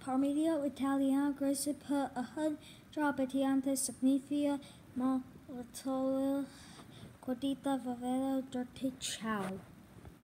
Parmigiano Italiano Grace per ahad Trabatiante significa molto cortita, vero, dirty, ciao.